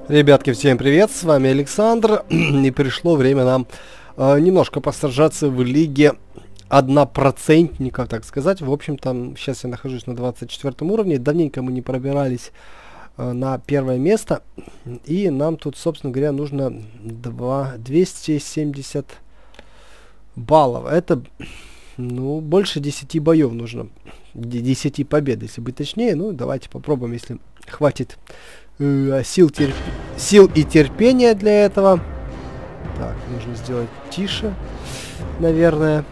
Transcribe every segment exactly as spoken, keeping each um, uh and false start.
Ребятки, всем привет, с вами Александр, и пришло время нам э, немножко посражаться в лиге однопроцентников, так сказать. В общем-то, сейчас я нахожусь на двадцать четвёртом уровне, давненько мы не пробирались э, на первое место, и нам тут, собственно говоря, нужно двести семьдесят баллов. Это, ну, больше десяти боев нужно, десяти побед, если быть точнее. Ну, давайте попробуем, если хватит Сил, терп... сил и терпения для этого. Так, нужно сделать тише, наверное.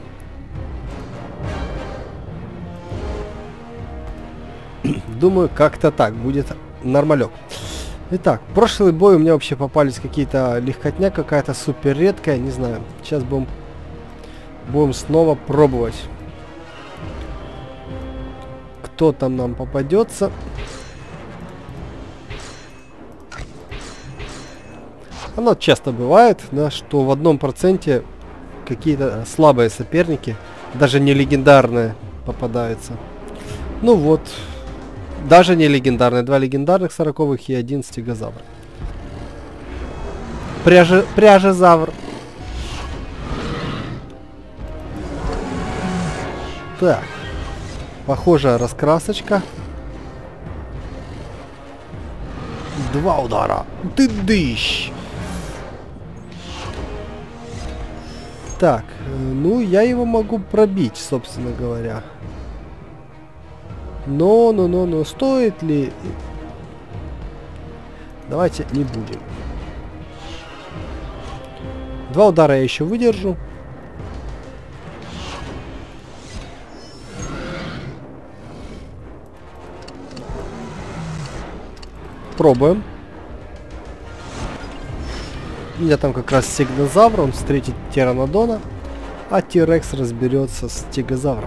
Думаю, как-то так будет нормалек. Итак, прошлый бой у меня вообще попались какие-то легкотня, какая-то супер редкая, не знаю. Сейчас будем, будем снова пробовать. Кто там нам попадется? Оно часто бывает, да, что в одном проценте какие-то слабые соперники, даже не легендарные, попадаются. Ну вот, даже не легендарные, два легендарных сороковых и один стегозавр. Пряже, пряжезавр. Так, похожая раскрасочка. Два удара. Ты дыщ. Так, ну я его могу пробить, собственно говоря. Но, но, но, но, стоит ли? Давайте не будем. Два удара я еще выдержу. Пробуем. У меня там как раз стегозавр, он встретит тиранодона, а Тирекс разберется с стегозавром.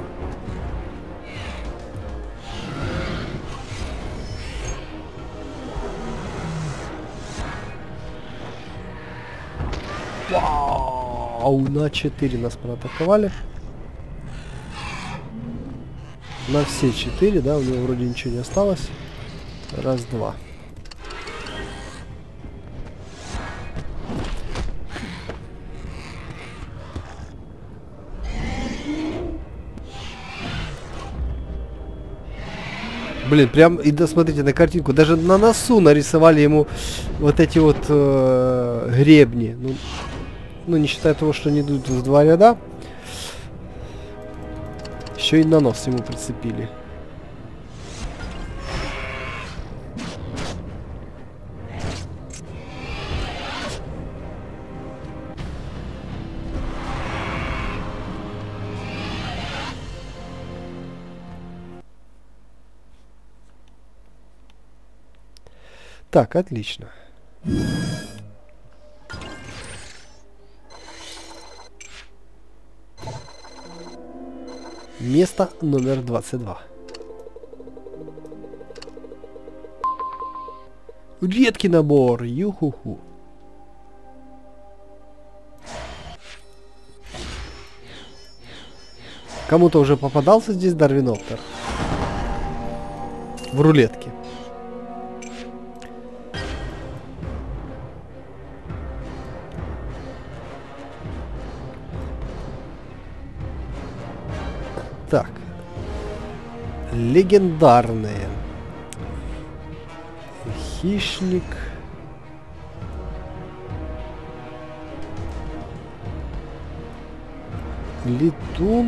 Вау, на четыре нас проатаковали. На все четыре, да, у него вроде ничего не осталось. Раз, два. Блин, прям, и да, смотрите на картинку, даже на носу нарисовали ему вот эти вот э, гребни. Ну, ну, не считая того, что они идут в два ряда, еще и на нос ему прицепили. Так, отлично. Место номер двадцать два. Редкий набор. Юху-ху. Кому-то уже попадался здесь Дарвиноптер? В рулетке. Так, легендарные. Хищник. Летун.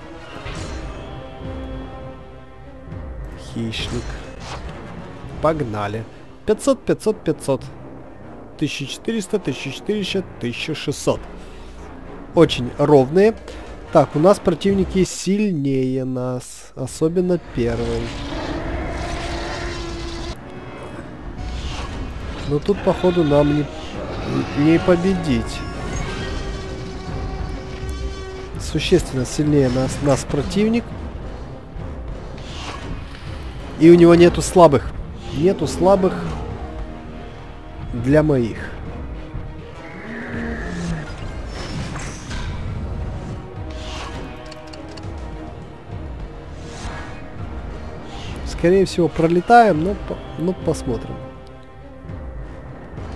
Хищник. Погнали. пятьсот, пятьсот, пятьсот. тысяча четыреста, тысяча четыреста, тысяча шестьсот. Очень ровные. Так, у нас противники сильнее нас, особенно первый. Но тут, походу, нам не, не победить. Существенно сильнее нас, нас противник. И у него нету слабых. Нету слабых для моих. Скорее всего, пролетаем, но, но посмотрим.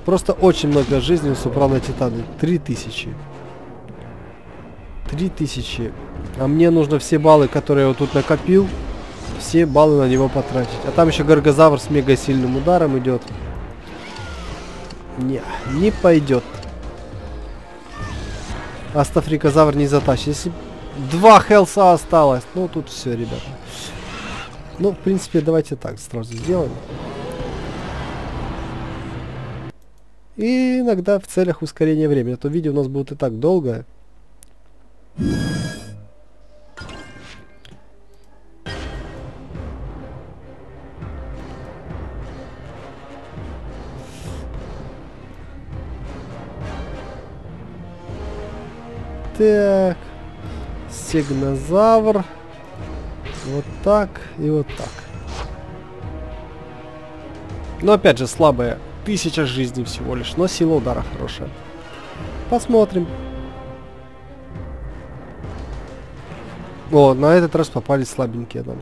Просто очень много жизней у Супрано Титана. Три тысячи. Три тысячи. А мне нужно все баллы, которые я вот тут накопил, все баллы на него потратить. А там еще Горгозавр с мега сильным ударом идет. Не, не пойдет. Астафрикозавр не затащит. Если два хелса осталось, ну тут все, ребята. Ну, в принципе, давайте так сразу сделаем. И иногда в целях ускорения времени. А то видео у нас будет и так долгое. Так. Стегнозавр. Вот так и вот так. Но опять же слабая. Тысяча жизней всего лишь. Но сила удара хорошая. Посмотрим. О, на этот раз попались слабенькие нам.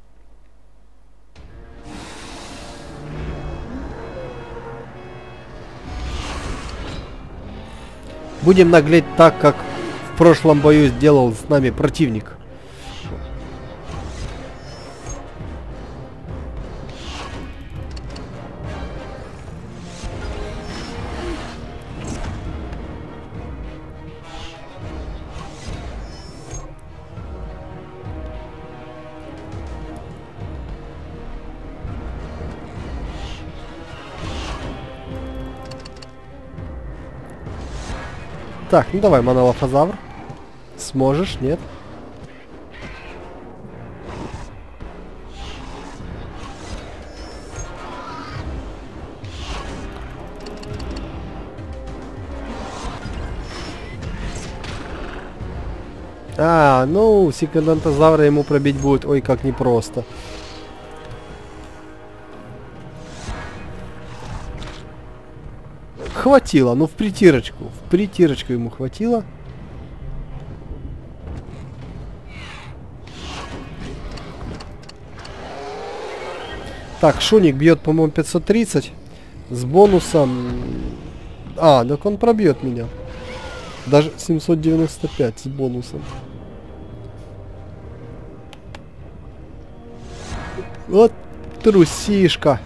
Будем наглеть так, как в прошлом бою сделал с нами противник. Так, ну давай, монолофозавр. Сможешь, нет? А, ну, секундантозавра ему пробить будет, ой, как непросто. Хватило, ну в притирочку. В притирочку ему хватило. Так, Шуник бьет, по-моему, пятьсот тридцать. С бонусом... А, так он пробьет меня. Даже семьсот девяносто пять с бонусом. Вот трусишка.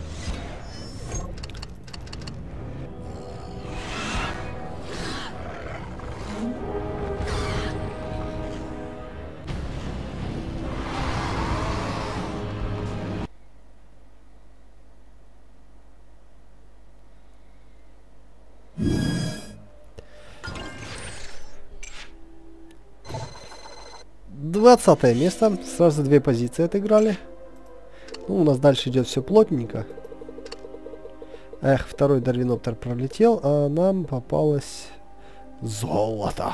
двадцатое место. Сразу две позиции отыграли. Ну, у нас дальше идет все плотненько. Эх, второй Дарвиноптер пролетел, а нам попалось золото.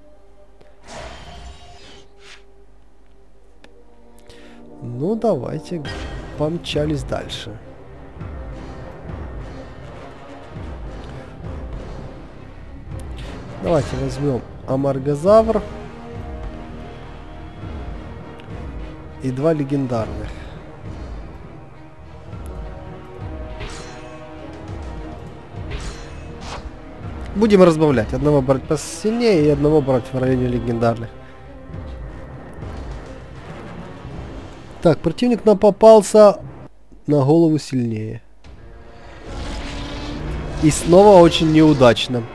Ну, давайте помчались дальше. Давайте возьмем Амаргозавр. И два легендарных. Будем разбавлять. Одного брать посильнее и одного брать в районе легендарных. Так, противник нам попался на голову сильнее. И снова очень неудачно.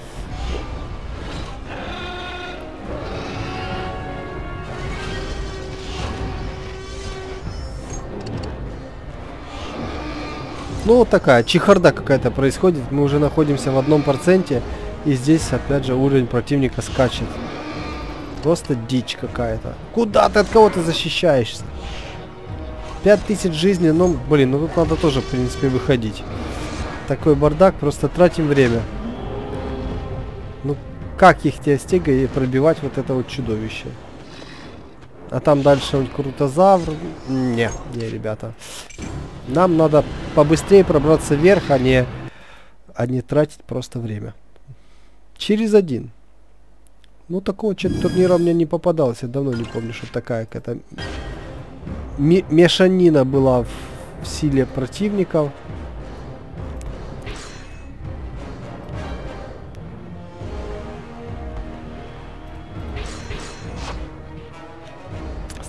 Ну, вот такая чехарда какая-то происходит. Мы уже находимся в одном проценте. И здесь, опять же, уровень противника скачет. Просто дичь какая-то. Куда ты от кого-то защищаешься? пять тысяч жизней. Ну, блин, ну тут надо тоже, в принципе, выходить. Такой бардак. Просто тратим время. Ну, как их тебе стега и пробивать вот это вот чудовище? А там дальше он крутозавр. Не, не, ребята. Нам надо побыстрее пробраться вверх, а не, а не тратить просто время. Через один. Ну, такого что-то турнира у меня не попадалось. Я давно не помню, что такая какая-то мешанина была в, в силе противников.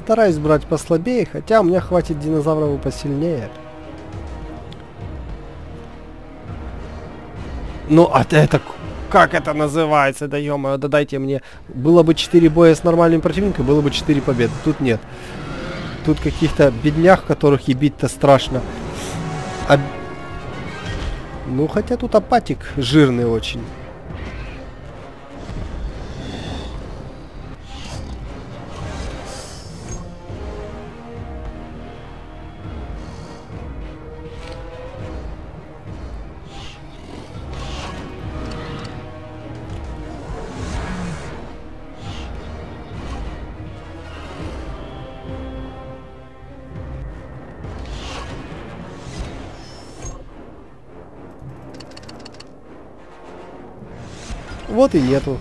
Постараюсь брать послабее, хотя у меня хватит динозавров и посильнее. Ну, а это... Как это называется? Да ё-моё, да дайте мне... Было бы четыре боя с нормальным противником, было бы четыре победы. Тут нет. Тут каких-то беднях, которых и бить-то страшно. А... Ну, хотя тут апатик жирный очень. Вот и нету.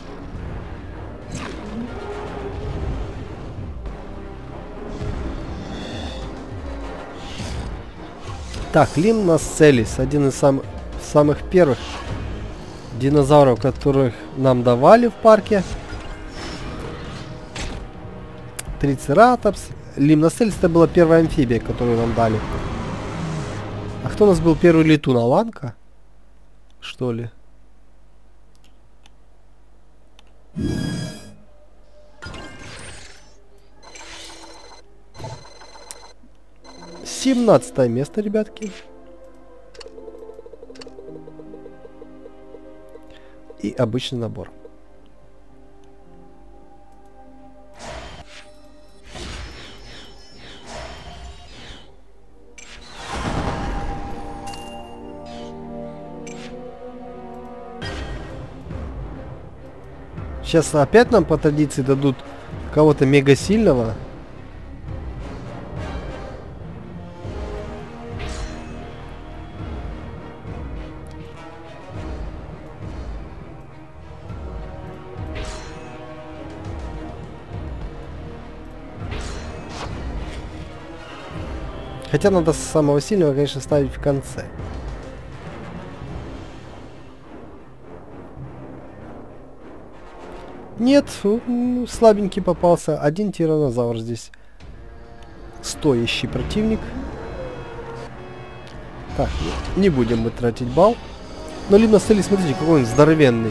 Так, Лимносцелис, один из сам, самых первых динозавров, которых нам давали в парке. Трицератопс. Лимносцелис это была первая амфибия, которую нам дали. А кто у нас был первый летун? Аланка? Что ли? семнадцатое место, ребятки. И обычный набор. Сейчас опять нам по традиции дадут кого-то мега сильного. Хотя надо самого сильного, конечно, ставить в конце. Нет, ну, слабенький попался. Один тиранозавр здесь. Стоящий противник. Так, не будем мы тратить балл. Но Лимносцелис, смотрите, какой он здоровенный.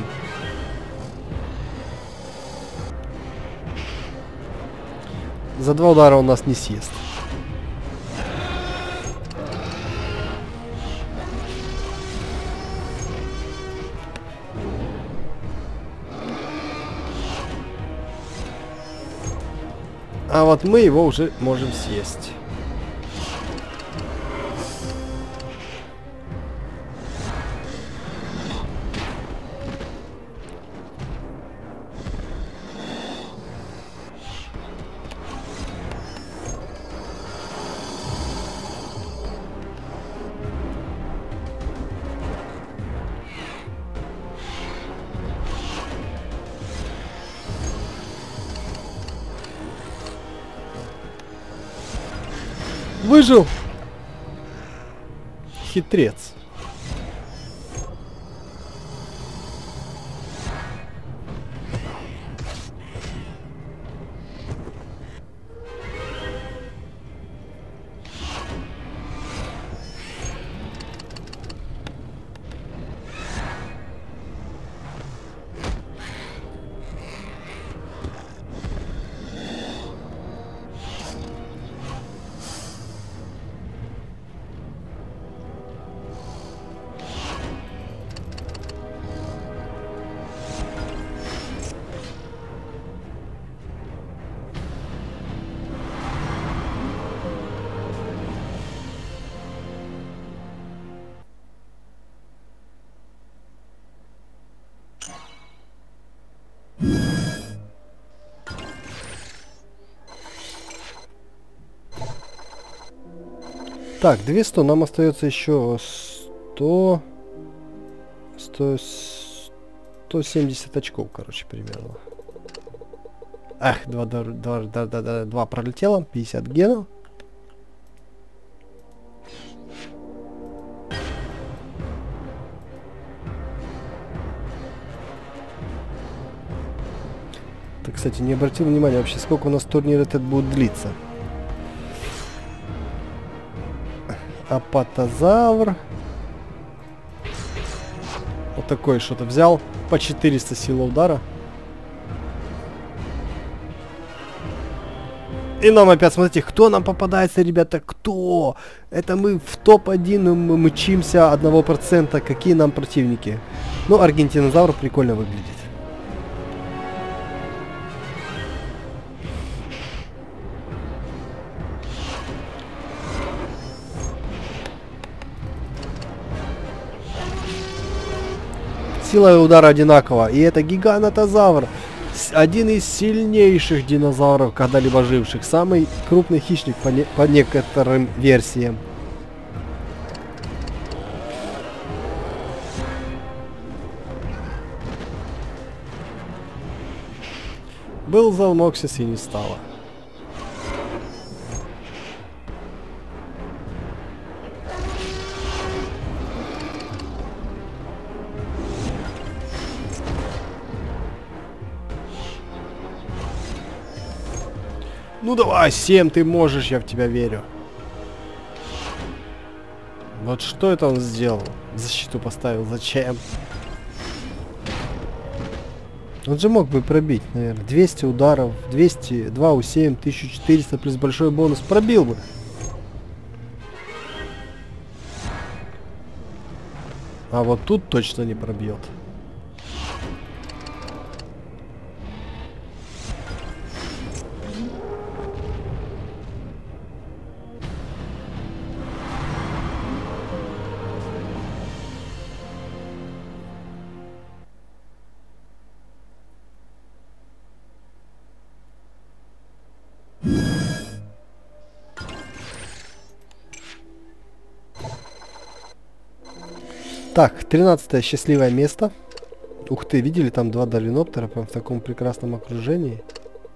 За два удара он нас не съест. А вот мы его уже можем съесть. Выжил! Хитрец. Так, двести, нам остается еще сто, сто, сто семьдесят очков, короче, примерно. Ах, два, два, два, два, два, два пролетело, пятьдесят генов. Так, кстати, не обратил внимания вообще, сколько у нас турнир этот будет длиться. Апатозавр. Вот такой что-то взял. По четыреста сила удара. И нам опять, смотрите, кто нам попадается, ребята, кто? Это мы в топ один мы мчимся одного процента. Какие нам противники? Ну, аргентинозавр прикольно выглядит. Сила удара одинакова. И это гигантозавр. Один из сильнейших динозавров, когда-либо живших. Самый крупный хищник по, не по некоторым версиям. Был Залмоксис и не стало. Ну давай, семь, ты можешь, я в тебя верю. Вот что это он сделал? Защиту поставил, зачем? Он же мог бы пробить, наверное. двести ударов, двести, два у семь, тысяча четыреста плюс большой бонус. Пробил бы. А вот тут точно не пробьет. Так, тринадцатое счастливое место. Ух ты, видели там два долиноптера прям в таком прекрасном окружении.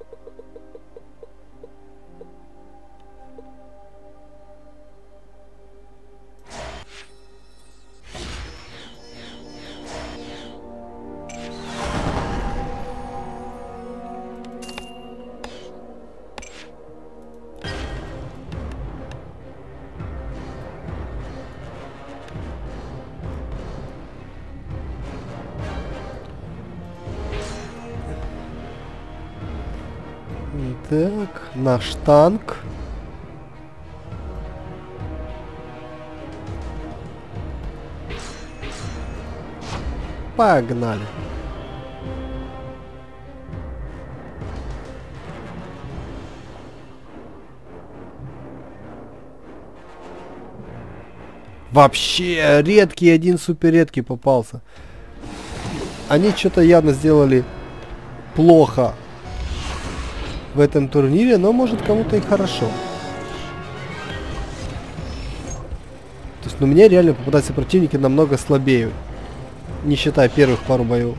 Так, наш танк. Погнали. Вообще редкий, один супер редкий попался. Они что-то явно сделали плохо в этом турнире, но может кому-то и хорошо. То есть, ну, мне реально попадаются противники намного слабее, не считая первых пару боев.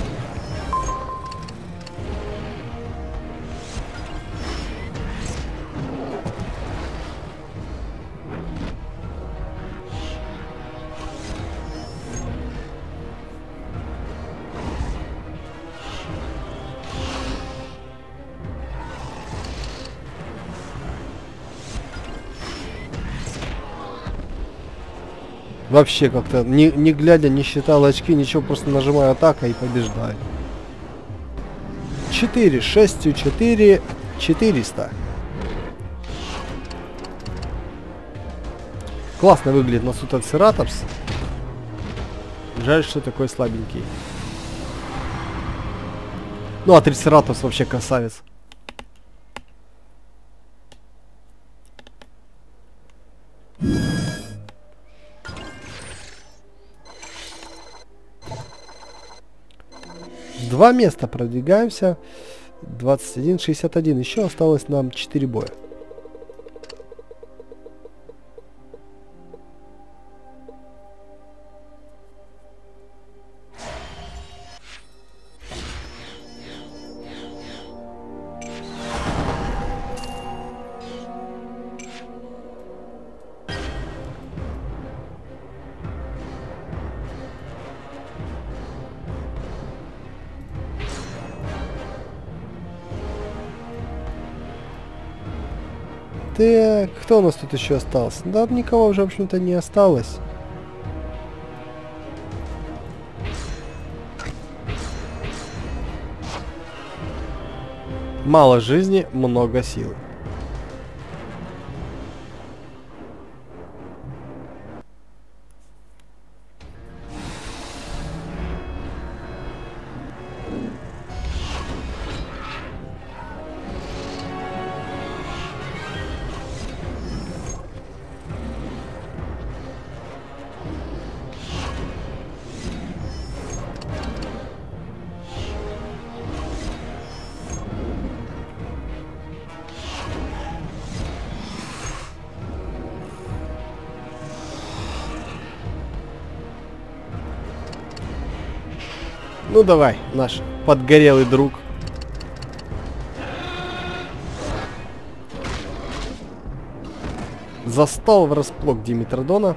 Вообще как-то, не, не глядя, не считал очки, ничего, просто нажимаю атака и побеждаю. четыре, шесть, четыре, четыреста. Классно выглядит на Сутацератопс. Жаль, что такой слабенький. Ну а Трицератопс вообще красавец. Два места продвигаемся. двадцать один шестьдесят один. Еще осталось нам четыре боя. Так, кто у нас тут еще остался? Да, никого уже, в общем-то, не осталось. Мало жизни, много силы. Ну давай, наш подгорелый друг. Застал врасплох Димитродона.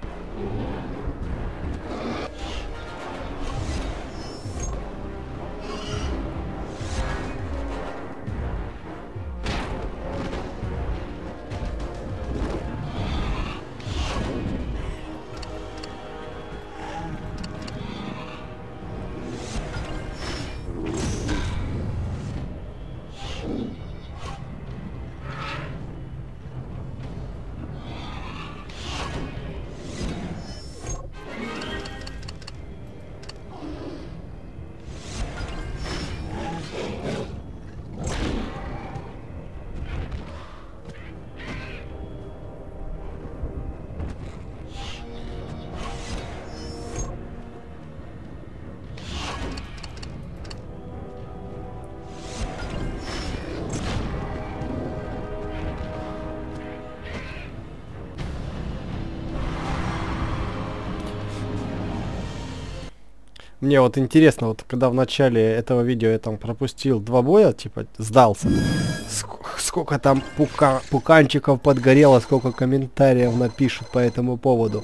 Мне вот интересно, вот когда в начале этого видео я там пропустил два боя, типа сдался, ск сколько там пука пуканчиков подгорело, сколько комментариев напишут по этому поводу.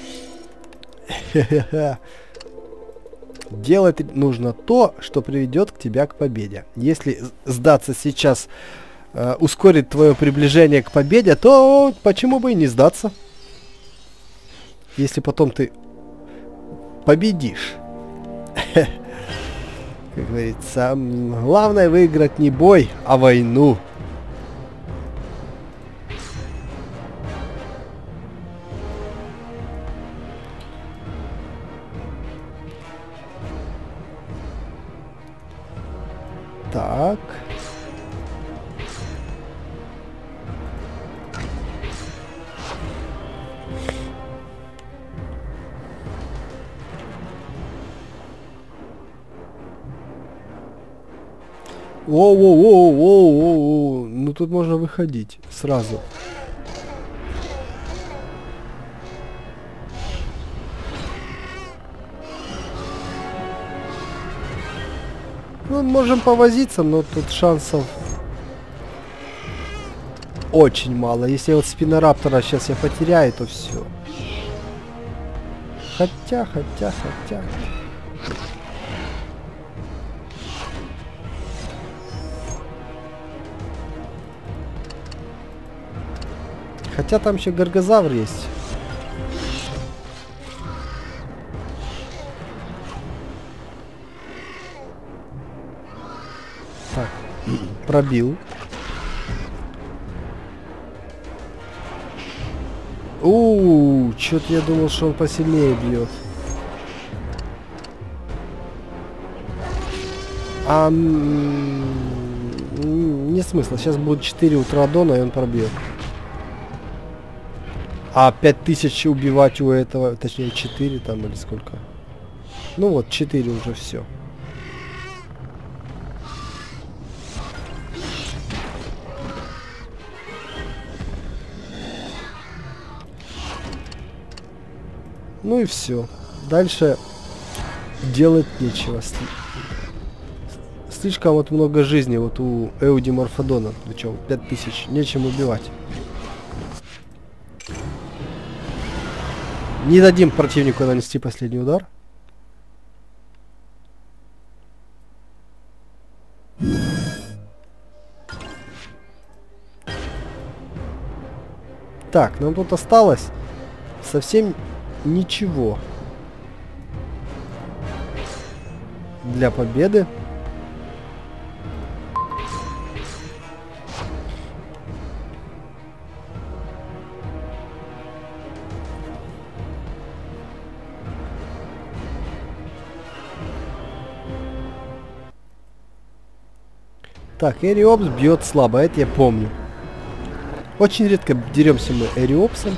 Делать нужно то, что приведет к тебя к победе. Если сдаться сейчас э, ускорит твое приближение к победе, то почему бы и не сдаться? Если потом ты победишь. Как говорится, главное выиграть не бой, а войну. Так. Воу-воу-воу-воу-воу-воу. Ну тут можно выходить сразу. Ну, можем повозиться, но тут шансов очень мало. Если вот спинораптора сейчас я потеряю, то все. Хотя, хотя, хотя. Хотя там еще горгозавр есть. Так, пробил. Ууу, что-то я думал, что он посильнее бьет. А не смысла. Сейчас будет четыре утрадона, и он пробьет. А пять тысяч убивать у этого, точнее четыре там или сколько. Ну вот, четыре уже все. Ну и все. Дальше делать нечего. Слишком вот много жизни вот у Эудиморфодона. Причем пять тысяч. Нечем убивать. Не дадим противнику нанести последний удар. Так, нам тут осталось совсем ничего для победы. Так, Эриопс бьет слабо, это я помню. Очень редко деремся мы Эриопсом.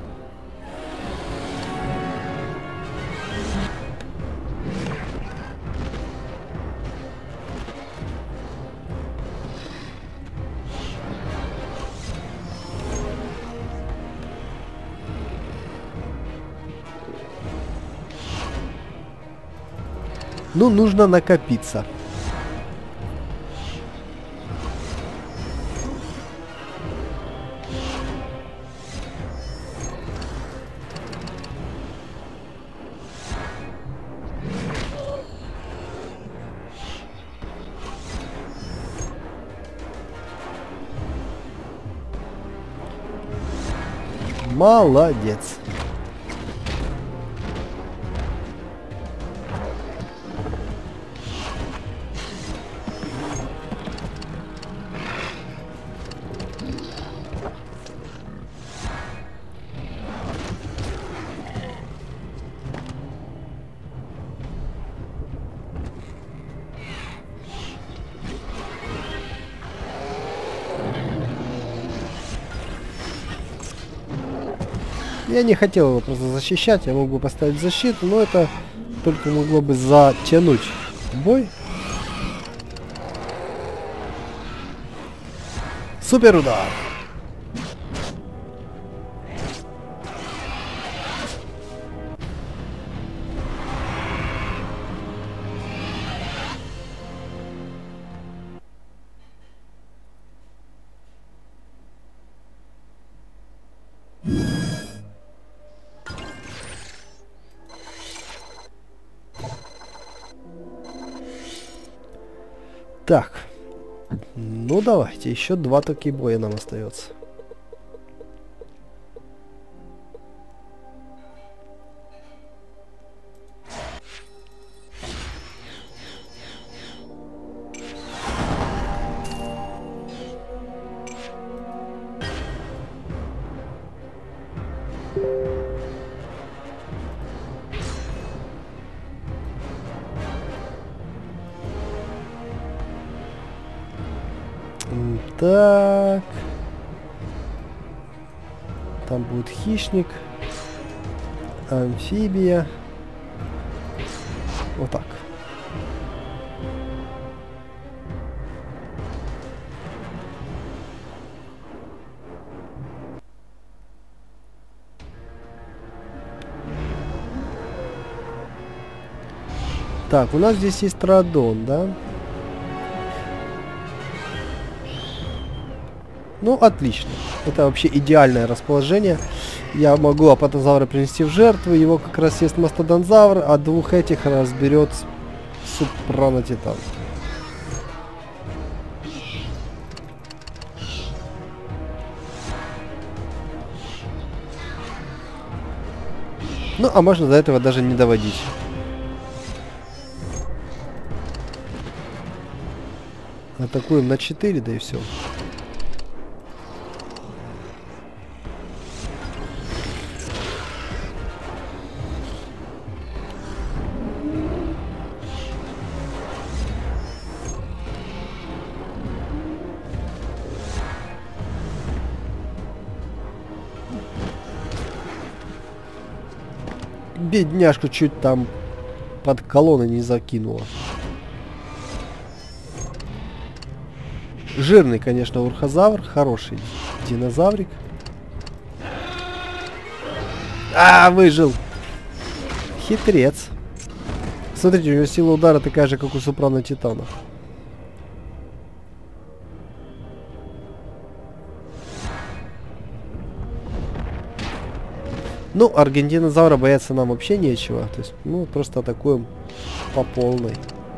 Ну, нужно накопиться. Молодец. Я не хотел его просто защищать, я мог бы поставить защиту, но это только могло бы затянуть бой. Супер удар! Так, ну давайте, еще два такие боя нам остается. Так. Там будет хищник. Амфибия. Вот так. Так, у нас здесь есть Традон, да? Ну, отлично. Это вообще идеальное расположение. Я могу апатозавра принести в жертву. Его как раз есть мастодонзавр, а двух этих разберет Супранотитан. Ну, а можно до этого даже не доводить. Атакуем на четыре, да и все. Бедняжку чуть там под колонны не закинула. Жирный, конечно, урхозавр. Хороший динозаврик. А, выжил. Хитрец. Смотрите, у него сила удара такая же, как у Супранотитана. Ну, аргентинозавра бояться нам вообще нечего. То есть, ну, просто атакуем по полной.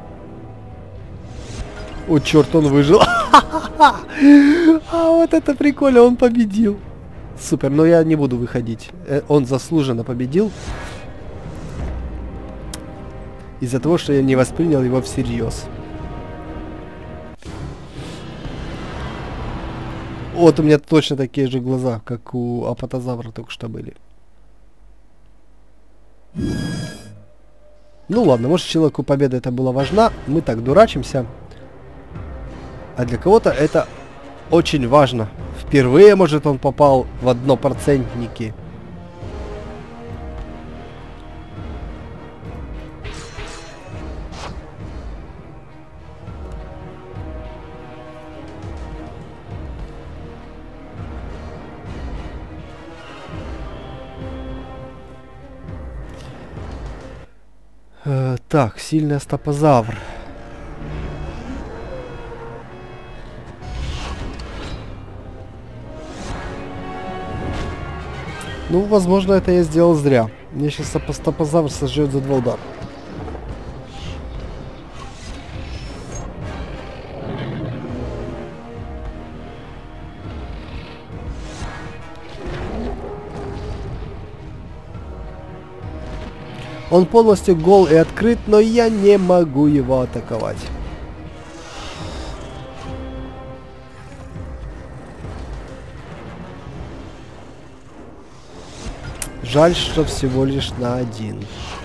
О, черт, он выжил. А вот это прикольно, он победил. Супер, но я не буду выходить. Э, он заслуженно победил. Из-за того, что я не воспринял его всерьез. Вот у меня точно такие же глаза, как у апатозавра только что были. Ну ладно, может человеку победа это была важна. Мы так дурачимся. А для кого-то это очень важно. Впервые, может, он попал в однопроцентники. Э, так, сильный стапозавр. Ну, возможно, это я сделал зря. Мне сейчас стапозавр сожжет за два удара. Он полностью гол и открыт, но я не могу его атаковать. Жаль, что всего лишь на один.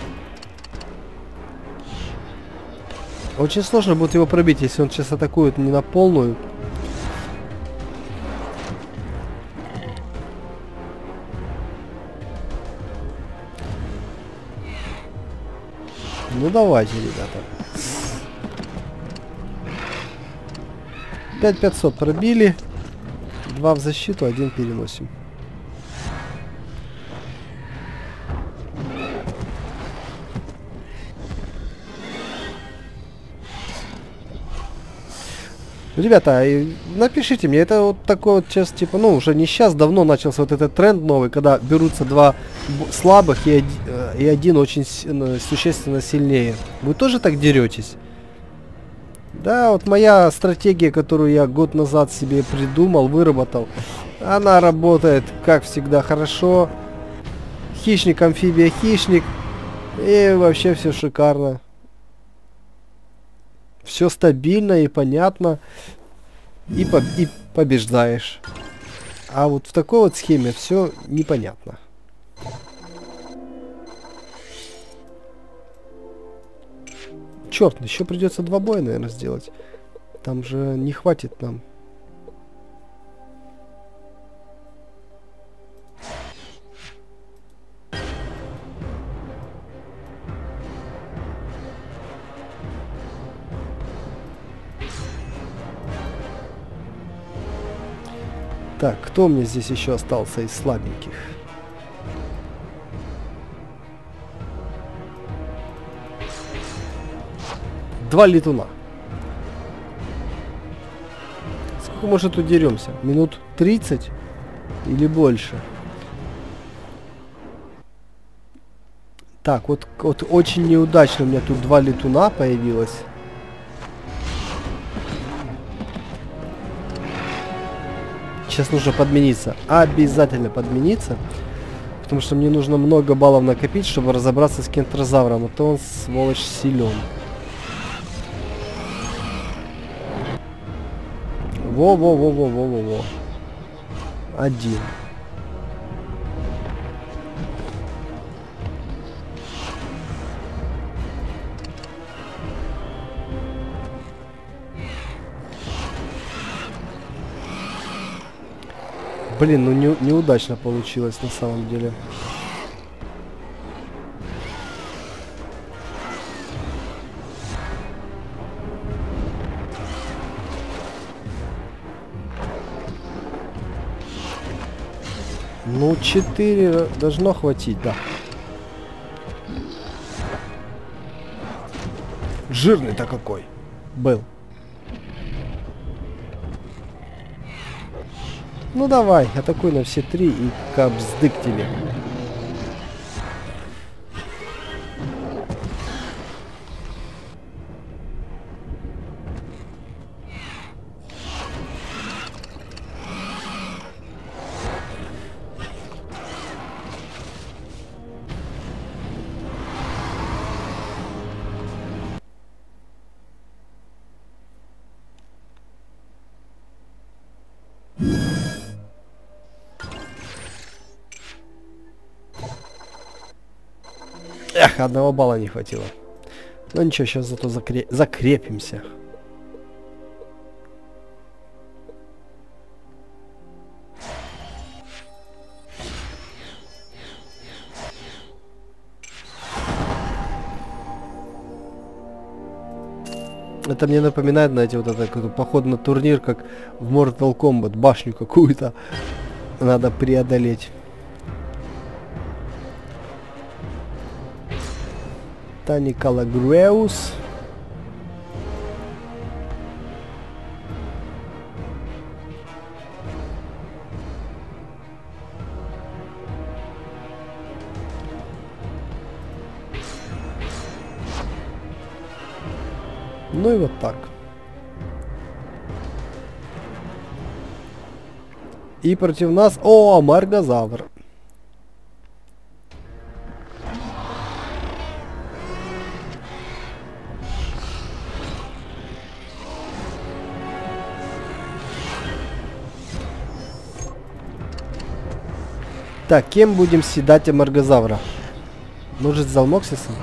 Очень сложно будет его пробить, если он сейчас атакует не на полную. Ну давайте, ребята. пять пятьсот пробили. два в защиту, один переносим. Ребята, напишите мне, это вот такой вот сейчас, типа, ну, уже не сейчас, давно начался вот этот тренд новый, когда берутся два слабых и, оди, и один очень существенно сильнее. Вы тоже так деретесь? Да, вот моя стратегия, которую я год назад себе придумал, выработал, она работает, как всегда, хорошо. Хищник, амфибия, хищник. И вообще все шикарно. Все стабильно и понятно. И, по и побеждаешь. А вот в такой вот схеме все непонятно. Черт, еще придется два боя, наверное, сделать. Там же не хватит нам. Так, кто мне здесь еще остался из слабеньких? Два летуна. Сколько, может, удеремся? Минут тридцать или больше? Так, вот, вот очень неудачно у меня тут два летуна появилось. Сейчас нужно подмениться. Обязательно подмениться. Потому что мне нужно много баллов накопить, чтобы разобраться с кентрозавром. А то он, сволочь, силен. Во-во-во-во-во-во-во. Один. Блин, ну не, неудачно получилось на самом деле. Ну, четыре должно хватить, да. Жирный-то какой был. Ну давай, атакуй на все три и кабздык тебе. Эх, одного балла не хватило. Ну ничего, сейчас зато закре... закрепимся. Это мне напоминает, знаете, вот это поход на турнир, как в Mortal Kombat, башню какую-то надо преодолеть. Тани Калагреус. Ну и вот так. И против нас... О, Маргозавр. Так, кем будем седать Маргозавра? Может, с Залмоксисом?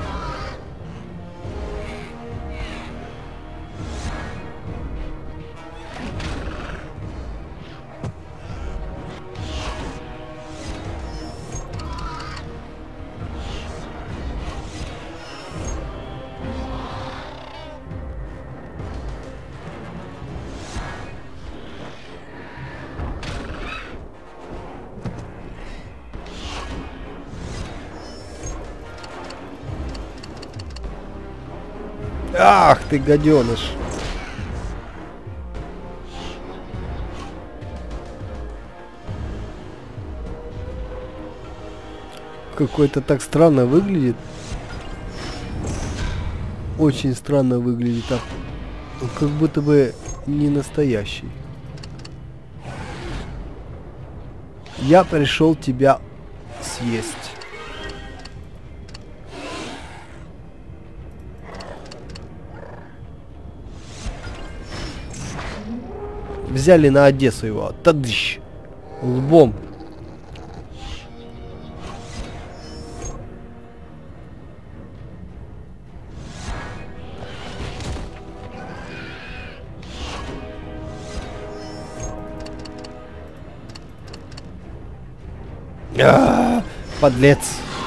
Ах ты, гаденыш. Какой-то так странно выглядит. Очень странно выглядит. Так. Как будто бы не настоящий. Я пришел тебя съесть. Взяли на Одессу его. Тадыщ. Лбом. А-а-а, подлец.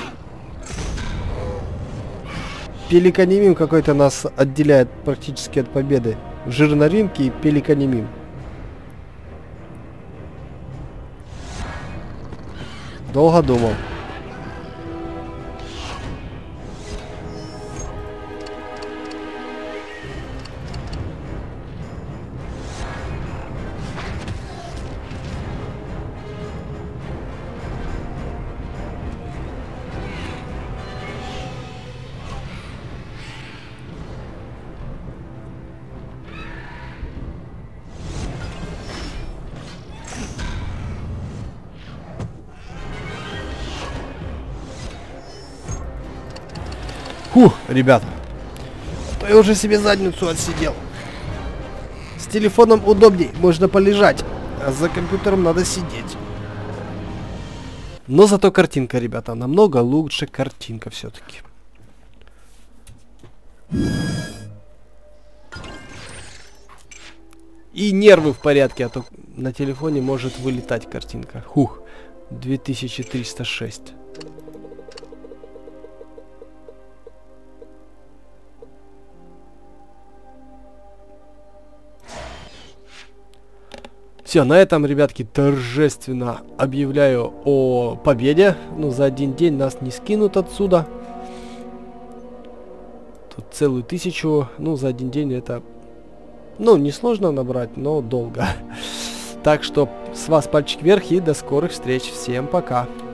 Пеликанимим какой-то нас отделяет практически от победы. Жирноринки и пеликанимим. Долго думал. Фух, ребята. А то я уже себе задницу отсидел. С телефоном удобней, можно полежать. А за компьютером надо сидеть. Но зато картинка, ребята, намного лучше картинка все-таки. И нервы в порядке, а то на телефоне может вылетать картинка. Хух, две тысячи триста шесть. Все, на этом, ребятки, торжественно объявляю о победе. Ну, за один день нас не скинут отсюда. Тут целую тысячу. Ну, за один день это, ну, несложно набрать, но долго. Так что с вас пальчик вверх и до скорых встреч. Всем пока.